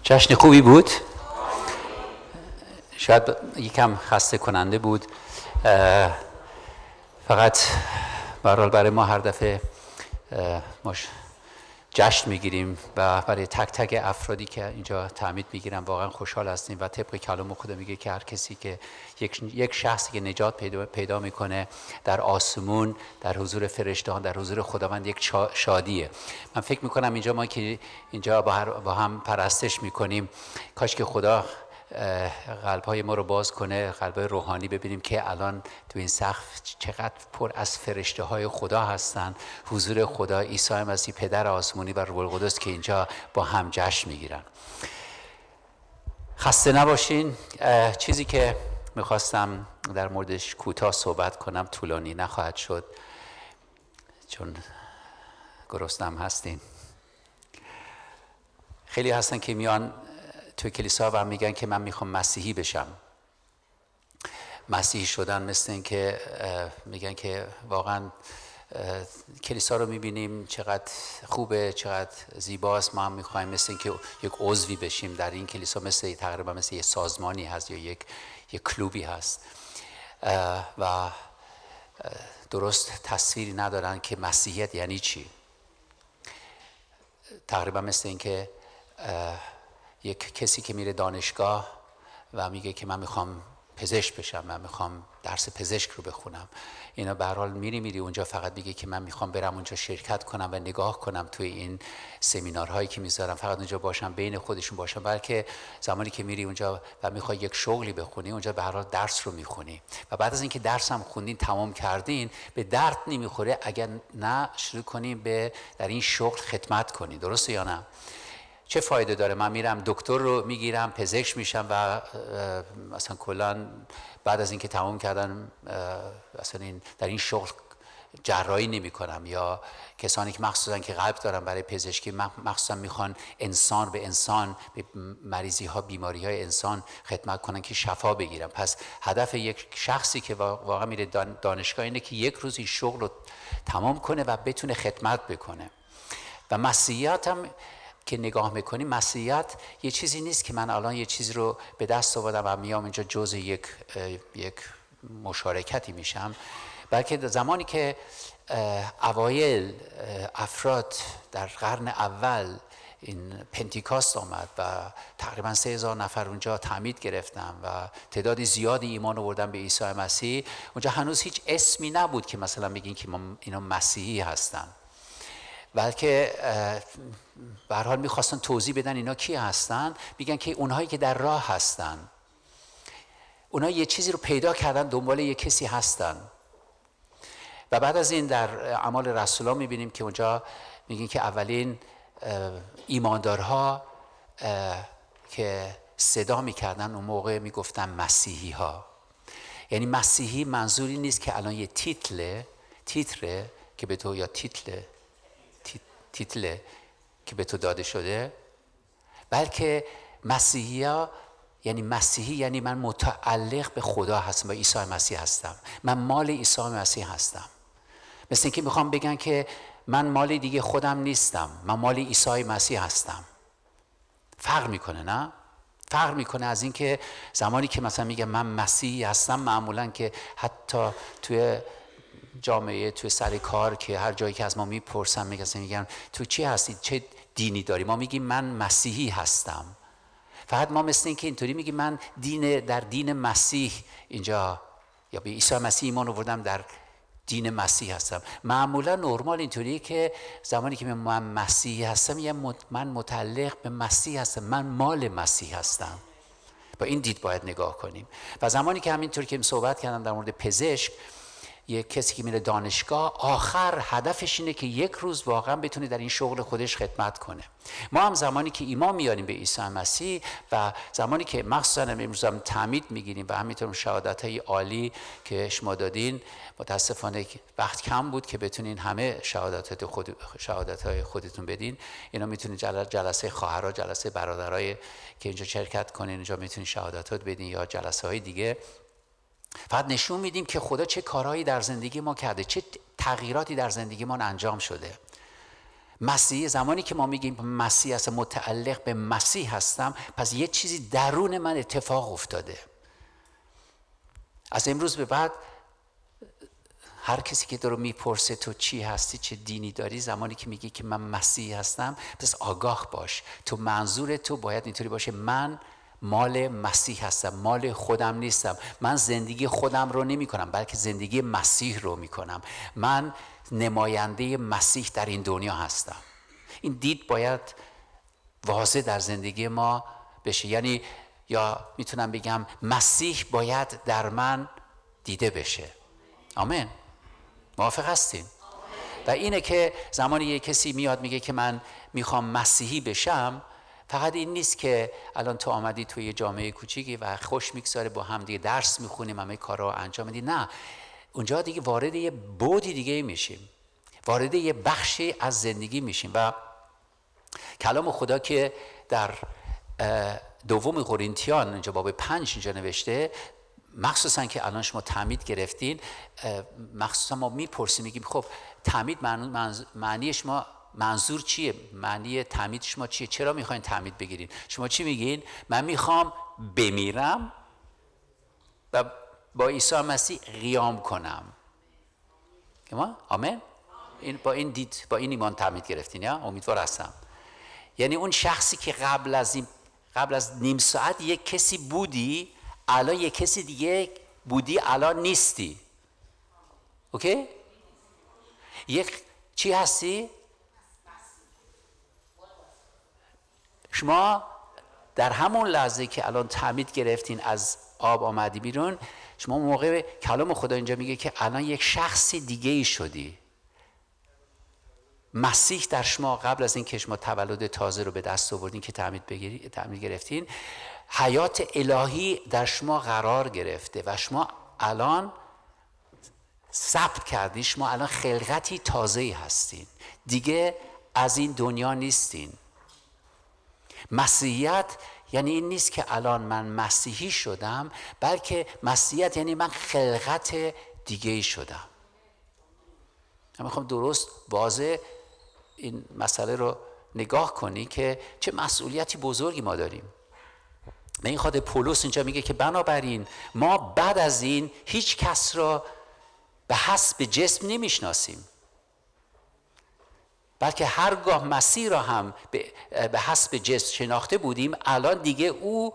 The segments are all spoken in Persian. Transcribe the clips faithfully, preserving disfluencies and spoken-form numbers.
جشن خوبی بود. شاید یکم خسته کننده بود، فقط به هر حال برای ما هر دفعه ما جشن میگیریم و برای تک تک افرادی که اینجا تعمید میگیرن واقعا خوشحال هستیم و طبق کلام خدا میگه که هر کسی که یک یک شخصی که نجات پیدا پیدا میکنه در آسمون، در حضور فرشتهان، در حضور خداوند یک شادیه. من فکر میکنم اینجا ما که اینجا با, با هم پرستش میکنیم، کاش که خدا قلب‌های ما رو باز کنه، قلب‌های روحانی، ببینیم که الان تو این سقف چقدر پر از فرشته‌های خدا هستن، حضور خدا، عیسی مسیح پدر آسمانی و روح القدس که اینجا با هم جشن میگیرن. خسته نباشین. چیزی که میخواستم در موردش کوتاه صحبت کنم، طولانی نخواهد شد چون گرسنه‌ام هستین. خیلی هستن که میان توی کلیسا و میگن که من میخوام مسیحی بشم. مسیحی شدن مثل این که میگن که واقعا کلیسا رو میبینیم چقدر خوبه، چقدر زیباست، ما هم میخوایم مثل این که یک عضوی بشیم در این کلیسا، مثل تقریبا مثل یک سازمانی هست یا یک یک کلوبی هست و درست تصویری ندارن که مسیحیت یعنی چی. تقریبا مثل این که یک کسی که میره دانشگاه و میگه که من میخوام پزشک بشم، من میخوام درس پزشک رو بخونم، اینا به هر حال میری میری اونجا فقط میگه که من میخوام برم اونجا شرکت کنم و نگاه کنم توی این سمینارهایی که میذارم، فقط اونجا باشم، بین خودشون باشم. بلکه زمانی که میری اونجا و میخوای یک شغلی بخونی، اونجا به هر حال درس رو میخونی و بعد از اینکه درس هم خوندین، تمام کردین، به درد نمیخوره اگر نه شروع کنیم به در این شغل خدمت کنی. درسته یا نه؟ چه فایده داره من میرم دکتر رو میگیرم، پزشک میشم و مثلا کلا بعد از اینکه تمام کردن مثلا این در این شغل جراحی نمی کنم، یا کسانی که مخصوصا که قلب دارن برای پزشکی مخصوصا میخوان انسان به انسان، به مریضی ها، بیماری های انسان خدمت کنن که شفا بگیرن. پس هدف یک شخصی که واقعا میره دانشگاه اینه که یک روز این شغل رو تمام کنه و بتونه خدمت بکنه. و مسیحیت هم که نگاه میکنیم، مسیحیت یه چیزی نیست که من الان یه چیزی رو به دست آوردم و میام اینجا جزء یک یک مشارکتی میشم، بلکه زمانی که اوایل افراد در قرن اول این پنتیکاست آمد و تقریبا سه هزار نفر اونجا تعمید گرفتن و تعداد زیادی ایمان آوردن به عیسی مسیح، اونجا هنوز هیچ اسمی نبود که مثلا بگین که اینا مسیحی هستن، بلکه به هر حال میخواستن توضیح بدن اینا کی هستن. میگن که اونهایی که در راه هستن، اونها یه چیزی رو پیدا کردن، دنبال یه کسی هستن. و بعد از این در اعمال رسولان میبینیم که اونجا میگن که اولین ایماندارها که صدا میکردن اون موقع میگفتن مسیحی ها. یعنی مسیحی منظوری نیست که الان یه تیتله تیتره که به تو یا تیتله تیتل که به تو داده شده، بلکه مسیحی ها یعنی مسیحی یعنی من متعلق به خدا هستم، با عیسی مسیح هستم، من مال عیسی مسیح هستم. مثل اینکه میخوام بگن که من مال دیگه خودم نیستم، من مال عیسی مسیح هستم. فرق میکنه، نه؟ فرق میکنه از اینکه زمانی که مثلا میگم من مسیحی هستم، معمولا که حتی توی جامعه، توی سر کار که هر جایی که از ما میپرسن میگن میگن تو چی هستی، چه دینی داری، ما میگیم من مسیحی هستم. فقط ما مثل این که اینطوری میگیم من دین در دین مسیح اینجا یا به عیسی مسیح ایمان آوردم، در دین مسیح هستم. معمولا نرمال اینطوریه که زمانی که من مسیحی هستم یه من متعلق به مسیح هستم، من مال مسیح هستم. با این دید باید نگاه کنیم. و زمانی که همینطور که صحبت کردم در مورد پزشک، یک کسی که میره دانشگاه آخر هدفش اینه که یک روز واقعا بتونه در این شغل خودش خدمت کنه. ما هم زمانی که ایمان میاریم به عیسی مسیح و زمانی که مخصوصا امروز هم تعمید میگیریم و همینطور شهادت های عالی که شما دادین، متاسفانه وقت کم بود که بتونین همه شهادت خود شهادت های خودتون بدین. اینا میتونین جلسه خواهرها، جلسه برادرای که اینجا شرکت کنین، اینجا میتونین شهادتات بدین یا جلسه های دیگه. فقط نشون میدیم که خدا چه کارهایی در زندگی ما کرده، چه تغییراتی در زندگی ما انجام شده. مسیح، زمانی که ما میگیم مسیح هستم، متعلق به مسیح هستم، پس یه چیزی درون من اتفاق افتاده. از امروز به بعد هر کسی که تو رو میپرسه تو چی هستی، چه دینی داری، زمانی که میگی که من مسیح هستم، پس آگاه باش. تو منظور تو باید اینطوری باشه من مال مسیح هستم، مال خودم نیستم. من زندگی خودم رو نمی کنم، بلکه زندگی مسیح رو می کنم. من نماینده مسیح در این دنیا هستم. این دید باید واضح در زندگی ما بشه. یعنی یا میتونم بگم مسیح باید در من دیده بشه. آمین. موافق هستین؟ و اینه که زمانی یک کسی میاد میگه که من میخوام مسیحی بشم، فقط این نیست که الان تو آمدی توی یه جامعه کوچیکی و خوش میگذاره با هم دیگه درس میخونیم، همه کارا انجام میدی. نه، اونجا دیگه وارد یه بعدی دیگه میشیم، وارد یه بخشی از زندگی میشیم. و کلام خدا که در دوم قرنتیان اینجا باب پنج اینجا نوشته، مخصوصا که الان شما تعمید گرفتین، مخصوصا ما میپرسیم میگیم خب تعمید معنی شما منظور چیه؟ معنی تعمید شما چیه؟ چرا میخواین تعمید بگیرین؟ شما چی میگین؟ من میخوام بمیرم و با عیسی مسیح قیام کنم. آمین؟ این با این دید، با این ایمان تعمید گرفتین یا؟ امیدوار هستم. یعنی اون شخصی که قبل از این قبل از نیم ساعت یک کسی بودی، الان یک کسی دیگه بودی، الان نیستی. اوکی؟ یک چی هستی؟ شما در همون لحظه که الان تعمید گرفتین، از آب آمدی بیرون، شما موقع کلام خدا اینجا میگه که الان یک شخص دیگه ای شدی. مسیح در شما قبل از این که شما تولد تازه رو به دست آوردین که تعمید بگیری تعمید گرفتین، حیات الهی در شما قرار گرفته و شما الان ثبت کردین، شما الان خلقتی تازه‌ای هستین، دیگه از این دنیا نیستین. مسیحیت یعنی این نیست که الان من مسیحی شدم، بلکه مسیحیت یعنی من خلقت دیگه شدم. من میخوام درست واضح این مسئله رو نگاه کنی که چه مسئولیتی بزرگی ما داریم. به این خاطر پولس اینجا میگه که بنابراین ما بعد از این هیچ کس را به حسب جسم نمیشناسیم، بلکه هرگاه مسیح را هم به حسب جسم شناخته بودیم، الان دیگه او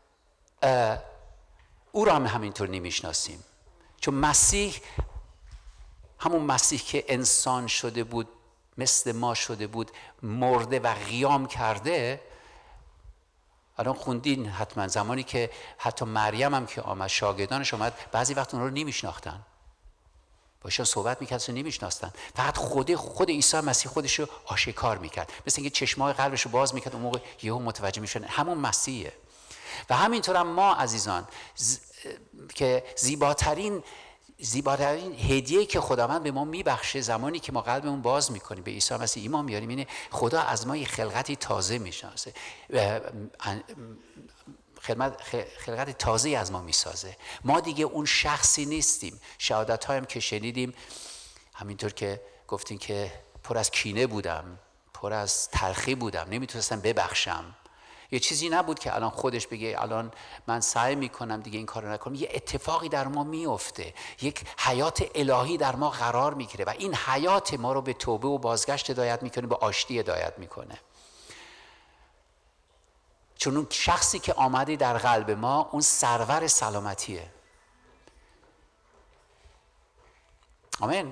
او را هم همینطور نمیشناسیم. چون مسیح، همون مسیح که انسان شده بود، مثل ما شده بود، مرده و قیام کرده. الان خوندین حتما زمانی که حتی مریم هم که آمد، شاگردانش آمد، بعضی وقت اون رو نمیشناختن، باشون صحبت میکرد و نمیشناختن. فقط خود خود عیسی مسیح خودش رو آشکار میکرد، مثل اینکه چشمای قلبش رو باز میکرد، اون موقع یهو متوجه میشن همون مسیحه. و همینطور هم ما عزیزان ز... که زیباترین زیباترین هدیه که خداوند به ما میبخشه زمانی که ما قلبمون باز میکنیم، به عیسی مسیح ایمان میاریم، اینه خدا از ما یه خلقتی تازه میشناسه، خلقت تازه از ما میسازه. ما دیگه اون شخصی نیستیم. شهادت هایم که شنیدیم، همینطور که گفتین که پر از کینه بودم، پر از تلخی بودم، نمیتونستم ببخشم. یه چیزی نبود که الان خودش بگه الان من سعی میکنم دیگه این کارو نکنم. یه اتفاقی در ما میفته، یک حیات الهی در ما قرار میگیره و این حیات ما رو به توبه و بازگشت هدایت میکنه، به آشتی هدایت میکنه. چون اون شخصی که آمده در قلب ما، اون سرور سلامتیه. آمین.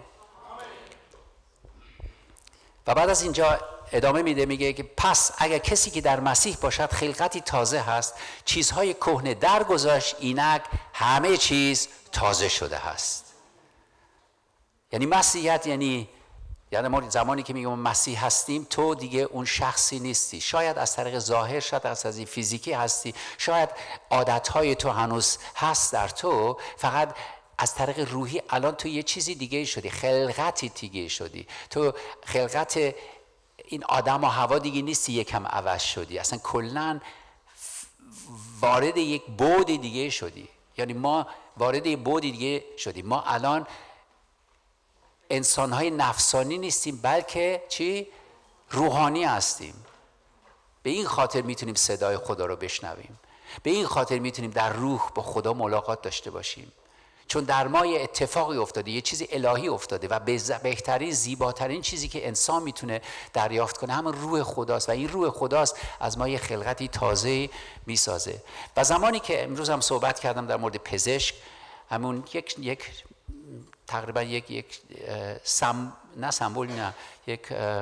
و بعد از اینجا ادامه میده، میگه که پس اگر کسی که در مسیح باشد خلقتی تازه هست، چیزهای کهنه درگذشت، اینک همه چیز تازه شده هست. یعنی مسیحیت یعنی یعنی ما زمانی که میگم مسیح هستیم، تو دیگه اون شخصی نیستی. شاید از طریق ظاهر، شاید از طریق فیزیکی هستی، شاید عادتهای تو هنوز هست در تو، فقط از طریق روحی الان تو یه چیزی دیگه شدی، خلقتی دیگه شدی. تو خلقت این آدم و هوا دیگه نیستی، یکم عوض شدی، اصلا کلن وارد یک بعد دیگه شدی. یعنی ما وارد یک بعد دیگه شدیم. ما الان انسان‌های نفسانی نیستیم، بلکه چی؟ روحانی هستیم. به این خاطر میتونیم صدای خدا رو بشنویم. به این خاطر میتونیم در روح با خدا ملاقات داشته باشیم. چون در ما یه اتفاقی افتاده، یه چیزی الهی افتاده و بهترین زیباترین چیزی که انسان میتونه دریافت کنه همون روح خداست و این روح خداست از ما یه خلقتی تازه میسازه. و زمانی که امروز هم صحبت کردم در مورد پزشک، همون یک یک تقریبا یک یک سم نه سمبل نه یک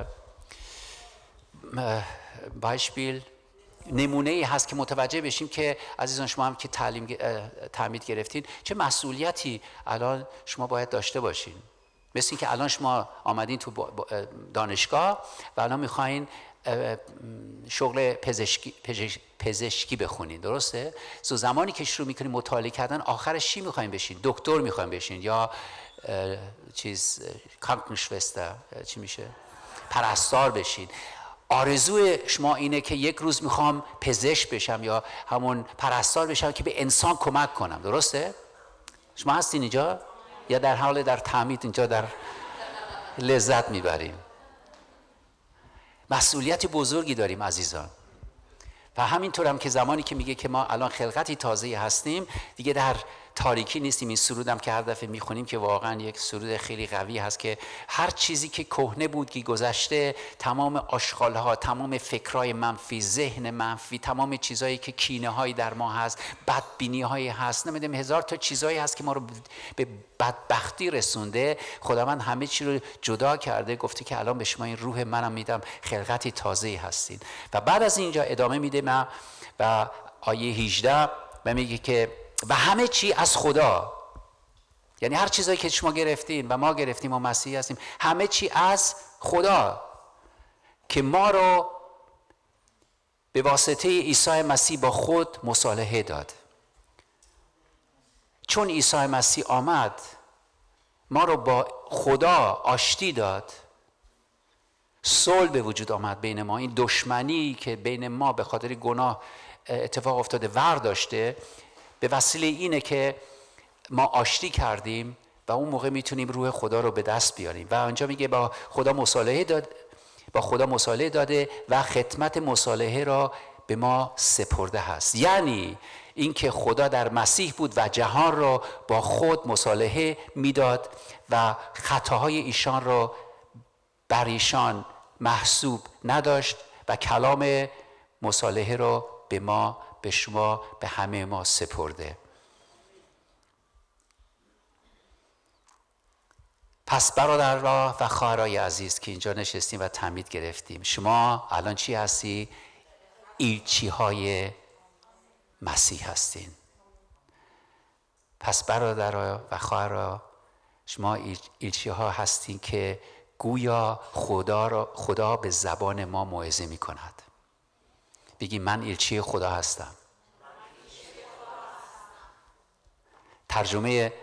بایشپیل نمونه ای هست که متوجه بشیم که عزیزان شما هم که تعلیم تعمید گرفتین چه مسئولیتی الان شما باید داشته باشین. مثل این که الان شما آمدین تو دانشگاه و الان میخواین شغل پزشکی پزشکی بخونین، درسته؟ سو زمانی که شروع میکنین مطالعه کردن آخرش چی میخواین بشین؟ دکتر میخواین بشین یا چیز کانکنشوسته چی میشه؟ پرستار بشین. آرزوی شما اینه که یک روز میخوام پزشک بشم یا همون پرستار بشم که به انسان کمک کنم، درسته؟ شما هستین اینجا؟ یا در حال در تعمید اینجا در لذت میبریم؟ مسئولیت بزرگی داریم عزیزان. و همینطور هم که زمانی که میگه که ما الان خلقتی تازه هستیم دیگه در تاریکی نیستیم. این سرودم که هر دفعه میخونیم که واقعا یک سرود خیلی قوی هست که هر چیزی که کهنه بود که گذشته، تمام آشغالها، تمام فکرهای منفی، ذهن منفی، تمام چیزهایی که کینه هایی در ما هست، بدبینی هایی هست، نمیدونم هزار تا چیزهایی هست که ما رو به بدبختی رسونده، خداوند همه چی رو جدا کرده، گفته که الان به شما این روح منم میدم، خلقتی تازه هستین. و بعد از اینجا ادامه میده ما و آیه هجده و میگه که و همه چی از خدا، یعنی هر چیزایی که شما گرفتین و ما گرفتیم و مسیحی هستیم، همه چی از خدا که ما رو به واسطه عیسی مسیح با خود مصالحه داد. چون عیسی مسیح آمد ما رو با خدا آشتی داد، صلح به وجود آمد بین ما. این دشمنی که بین ما به خاطر گناه اتفاق افتاده ور داشته، به وسیله اینه که ما آشتی کردیم و اون موقع میتونیم روح خدا رو به دست بیاریم. و آنجا میگه با خدا مصالحه داد، با خدا مصالحه داده و خدمت مصالحه را به ما سپرده هست. یعنی اینکه خدا در مسیح بود و جهان را با خود مصالحه میداد و خطاهای ایشان را بر ایشان محسوب نداشت و کلام مصالحه را به ما، به شما، به همه ما سپرده. پس برادرها و خواهرای عزیز که اینجا نشستیم و تعمید گرفتیم، شما الان چی هستی؟ ایلچی های مسیح هستین. پس برادرها و خواهرها شما ایلچی ها هستین که گویا خدا را خدا به زبان ما موعظه می کند. بگی من ایلچی خدا هستم. ترجمه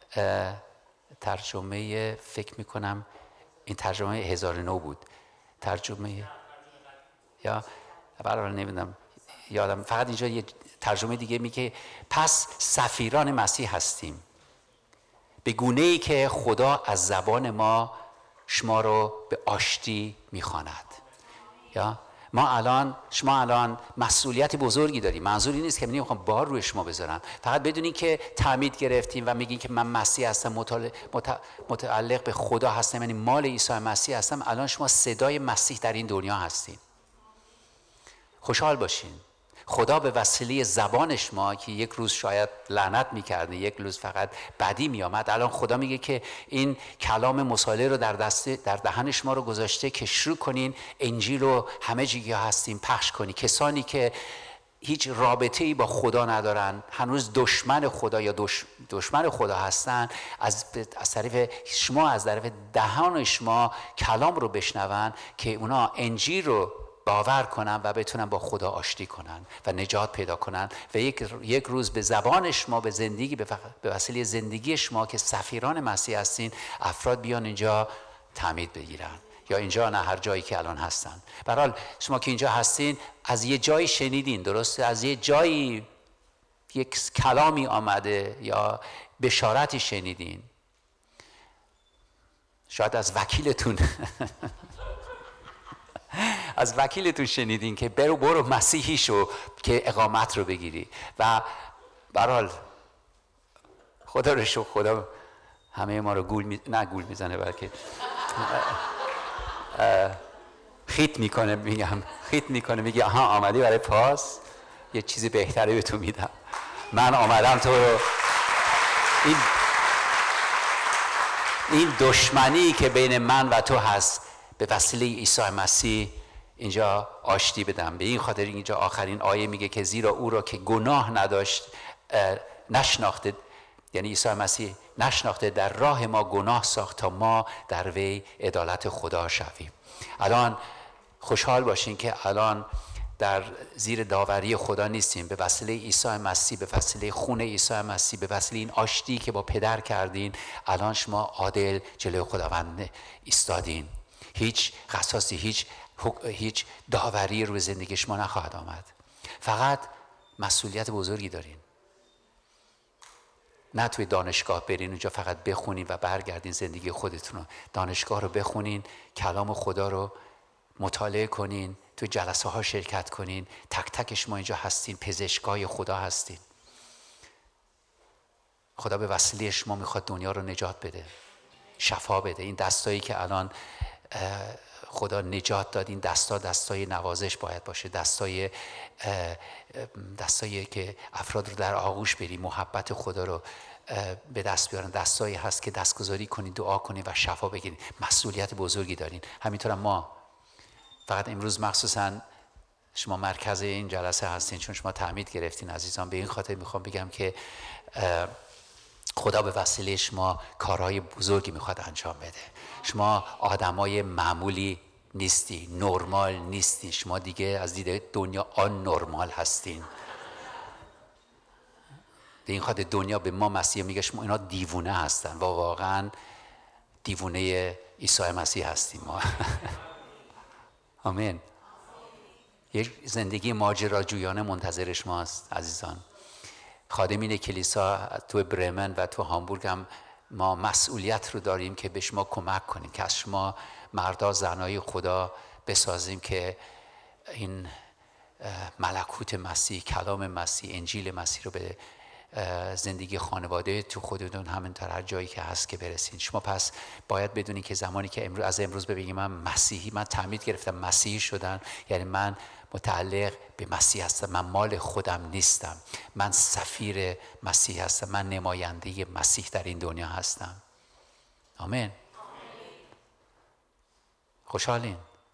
ترجمه فکر می کنم این ترجمه هزار و نه بود. ترجمه یا برای نمیدونم یادم، فقط اینجا یه ترجمه دیگه میگه پس سفیران مسیح هستیم به گونه ای که خدا از زبان ما شما رو به آشتی میخواند. یا ما الان شما الان مسئولیت بزرگی داریم. منظوری نیست که من نمیخوام بار روی شما بذارم، فقط بدونین که تعمید گرفتیم و میگین که من مسیح هستم، متعلق به خدا هستم، یعنی مال عیسی مسیح هستم. الان شما صدای مسیح در این دنیا هستین. خوشحال باشین. خدا به وسیله زبان شما که یک روز شاید لعنت میکرده، یک روز فقط بدی میامد، الان خدا میگه که این کلام مصالحه رو در دست در دهن شما رو گذاشته که شروع کنین انجیل رو همه جایی هستین پخش کنین. کسانی که هیچ رابطه‌ای با خدا ندارن، هنوز دشمن خدا یا دش... دشمن خدا هستن، از از طریق شما، از طریق دهان شما کلام رو بشنون که اونا انجیل رو باور کنن و بتونن با خدا آشتی کنن و نجات پیدا کنن و یک یک روز به زبان شما، به زندگی، به وسیله زندگی شما که سفیران مسیح هستین، افراد بیان اینجا تعمید بگیرن یا اینجا نه هر جایی که الان هستن. به هر حال شما که اینجا هستین از یه جایی شنیدین، درسته؟ از یه جایی یک کلامی آمده یا بشارتی شنیدین، شاید از وکیلتون از وکیلتون شنیدین که برو برو مسیحی شو که اقامت رو بگیری. و برحال خدا رو شو، خدا همه ما رو گول می... نه گول میزنه بلکه خیت میکنه، میگم خیت میکنه، میگه آها آمدی برای پاس، یه چیزی بهتری به تو میدم. من آمدم تو رو این این دشمنی که بین من و تو هست به وسیله عیسی مسیح اینجا آشتی بدم. به این خاطر اینجا آخرین آیه میگه که زیرا او را که گناه نداشت نشناخته، یعنی عیسی مسیح نشناخته، در راه ما گناه ساخت تا ما در وی عدالت خدا شویم. الان خوشحال باشین که الان در زیر داوری خدا نیستیم. به وسیله عیسی مسیح، به وسیله خون عیسی مسیح، به وسیله این آشتی که با پدر کردین، الان شما عادل جلوی خداوند ایستادین. هیچ قصاصی، هیچ هیچ داوری روی زندگی شما نخواهد آمد. فقط مسئولیت بزرگی دارین. نه توی دانشگاه برین اونجا فقط بخونین و برگردین زندگی خودتون رو. دانشگاه رو بخونین، کلام خدا رو مطالعه کنین، توی جلسه ها شرکت کنین. تک تک شما اینجا هستین، پزشکای خدا هستین. خدا به وسیله شما میخواد دنیا رو نجات بده، شفا بده. این دستایی که الان خدا نجات داد، این دستا دستای نوازش باید باشه، دستای دستایی که افراد رو در آغوش بری، محبت خدا رو به دست بیارن. دستایی هست که دستگذاری کنین، دعا کنین و شفا بگیرین. مسئولیت بزرگی دارین. همینطور ما فقط امروز مخصوصا شما مرکز این جلسه هستین چون شما تعمید گرفتین عزیزان. به این خاطر میخوام بگم که خدا به وسیله شما کارهای بزرگی میخواد انجام بده. شما آدمای معمولی نیستی، نرمال نیستی. شما دیگه از دید دنیا آن نرمال هستین. به این خاطر دنیا به ما مسیح میگه شما اینا دیوونه هستن و واقعا دیوونه عیسی مسیح هستیم ما. آمین. یک زندگی ماجراجویانه منتظر شماست عزیزان. خادمین کلیسا تو برمن و تو هامبورگ هم ما مسئولیت رو داریم که به شما کمک کنیم، که از شما مردا زنای خدا بسازیم که این ملکوت مسیح، کلام مسیح، انجیل مسیح رو به زندگی خانواده تو خودتون همینطور هر جایی که هست که برسین. شما پس باید بدونین که زمانی که امروز از امروز ببینیم من مسیحی، من تعمید گرفتم مسیحی شدن، یعنی من متعلق به مسیح هستم. من مال خودم نیستم، من سفیر مسیح هستم، من نماینده مسیح در این دنیا هستم. آمین. خوشحالین؟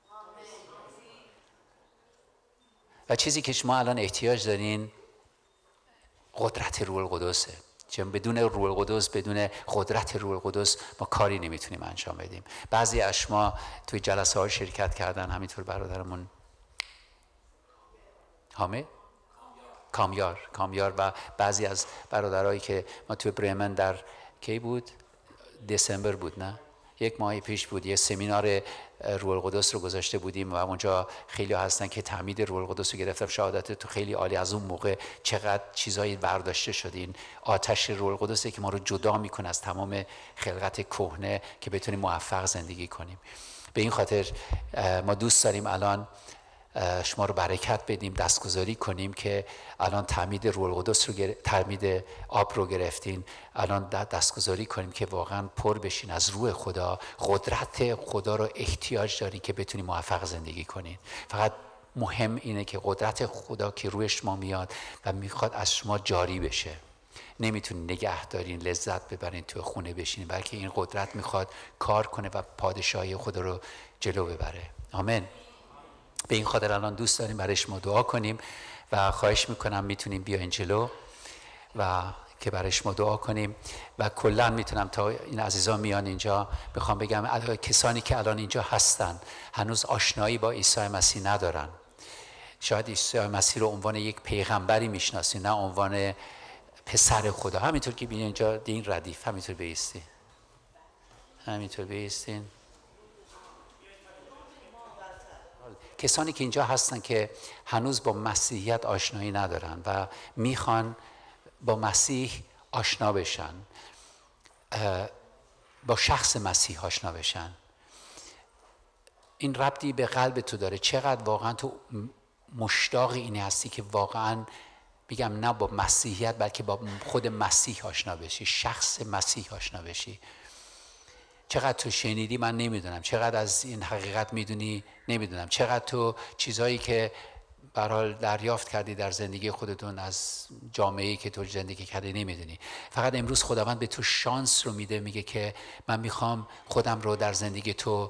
و چیزی که شما الان احتیاج دارین قدرت روح القدسه. چون بدون روح القدس، بدون قدرت روح القدس ما کاری نمیتونیم انجام بدیم. بعضی از شما توی جلسه ها شرکت کردن، همینطور برادرمون حامد کامیار کامیار و بعضی از برادرایی که ما توی برمن در کی بود؟ دسامبر بود، نه؟ یک ماه پیش بود، یه سمینار روح القدس رو گذاشته بودیم و اونجا خیلی هستن که تعمید روح القدس رو گرفتن. شهادت تو خیلی عالی. از اون موقع چقدر چیزایی برداشته شدین. آتش روح القدسی که ما رو جدا میکنه از تمام خلقت کهنه که بتونیم موفق زندگی کنیم. به این خاطر ما دوست داریم الان شما رو برکت بدیم، دستگذاری کنیم که الان تعمید روح القدس رو گر... تعمید آب رو گرفتین، الان دستگذاری کنیم که واقعا پر بشین از روح خدا. قدرت خدا رو احتیاج دارین که بتونید موفق زندگی کنین. فقط مهم اینه که قدرت خدا که روی شما میاد و میخواد از شما جاری بشه. نمیتونین نگه دارین، لذت ببرین، تو خونه بشین، بلکه این قدرت میخواد کار کنه و پادشاهی خدا رو جلو ببره. آمین. به این خاطر الان دوست داریم برای شما دعا کنیم و خواهش میکنم میتونیم بیاین جلو و که برای شما دعا کنیم. و کلا میتونم تا این عزیزان میان اینجا بخوام بگم کسانی که الان اینجا هستن هنوز آشنایی با عیسی مسیح ندارن. شاید عیسی مسیح رو عنوان یک پیغمبری میشناسین، نه عنوان پسر خدا. همینطور که ببینید اینجا این ردیف، همینطور بیستی، همینطور بیستین. کسانی که اینجا هستن که هنوز با مسیحیت آشنایی ندارن و میخوان با مسیح آشنا بشن، با شخص مسیح آشنا بشن، این ربطی به قلب تو داره، چقدر واقعا تو مشتاق اینی هستی که واقعا میگم نه با مسیحیت بلکه با خود مسیح آشنا بشی، شخص مسیح آشنا بشی. چقدر تو شنیدی من نمیدونم، چقدر از این حقیقت میدونی نمیدونم، چقدر تو چیزایی که به هر حال دریافت کردی در زندگی خودتون از جامعه‌ای که تو زندگی کردی نمیدونی. فقط امروز خداوند به تو شانس رو میده، میگه که من میخوام خودم رو در زندگی تو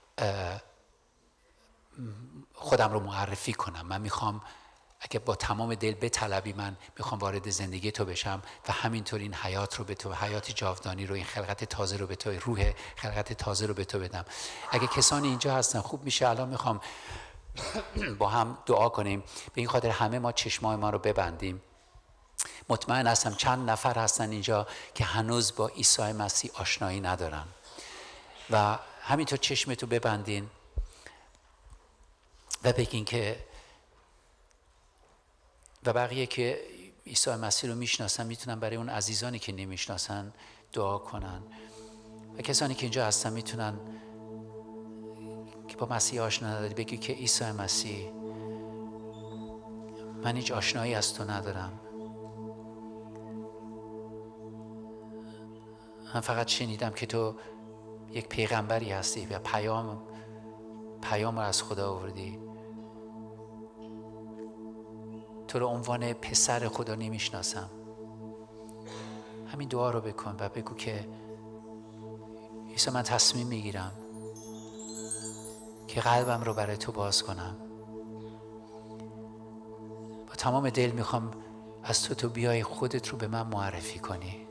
خودم رو معرفی کنم. من میخوام اگه با تمام دل بطلبی من میخوام وارد زندگی تو بشم و همینطور این حیات رو به تو، حیات جاودانی رو، این خلقت تازه رو به تو، روح خلقت تازه رو به تو بدم. اگه کسانی اینجا هستن خوب میشه الان میخوام با هم دعا کنیم. به این خاطر همه ما چشمای ما رو ببندیم. مطمئن هستم چند نفر هستن اینجا که هنوز با عیسی مسیح آشنایی ندارن و همینطور چشمتو ببندین و بگین که و بقیه که عیسی مسیح رو میشناسن میتونن برای اون عزیزانی که نمیشناسن دعا کنن و کسانی که اینجا هستن میتونن که با مسیح آشنا نداری بگی که عیسی مسیح من هیچ آشنایی از تو ندارم، من فقط شنیدم که تو یک پیغمبری هستی و پیام پیام رو از خدا آوردی، تو رو عنوان پسر خدا نمیشناسم. همین دعا رو بکن و بگو که عیسی من تصمیم میگیرم که قلبم رو برای تو باز کنم، با تمام دل میخوام از تو تو بیای خودت رو به من معرفی کنی.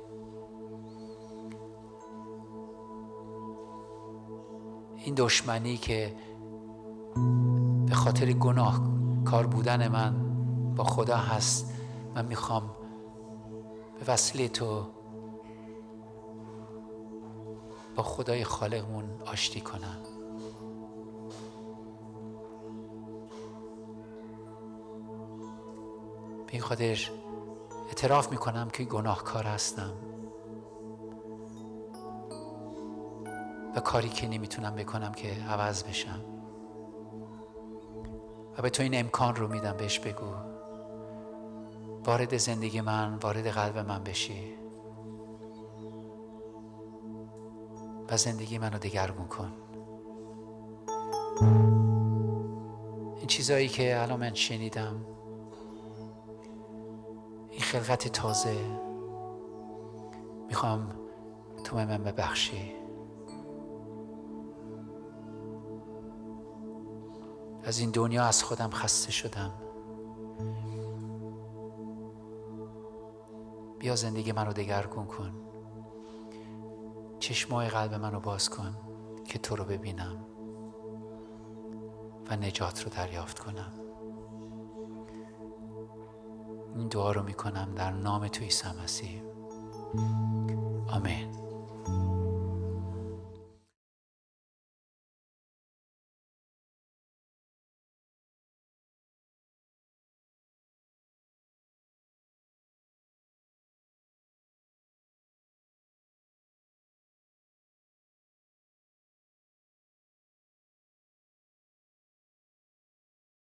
این دشمنی که به خاطر گناه کار بودن من با خدا هست، من میخوام به وسیله تو با خدای خالقمون آشتی کنم. به این خاطر اعتراف میکنم که گناهکار هستم و کاری که نمیتونم بکنم که عوض بشم و به تو این امکان رو میدم. بهش بگو وارد زندگی من، وارد قلب من بشی و زندگی منو دگرگون کن. این چیزایی که الان من شنیدم، این خلقت تازه، میخوام تو به من ببخشی. از این دنیا از خودم خسته شدم، بیا زندگی منو دگرگون کن، چشمای قلب منو باز کن که تو رو ببینم و نجات رو دریافت کنم. این دعا رو میکنم در نام تو عیسی مسیح، آمین.